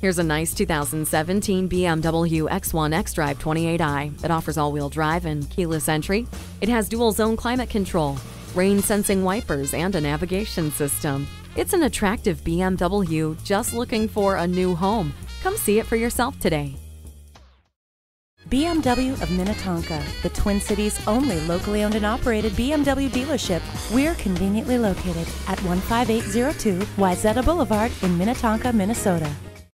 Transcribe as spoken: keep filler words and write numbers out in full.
Here's a nice two thousand seventeen B M W X one X-Drive twenty-eight i. It offers all-wheel drive and keyless entry. It has dual-zone climate control, rain-sensing wipers, and a navigation system. It's an attractive B M W just looking for a new home. Come see it for yourself today. B M W of Minnetonka, the Twin Cities' only locally owned and operated B M W dealership. We're conveniently located at one five eight zero two Wayzata Boulevard in Minnetonka, Minnesota.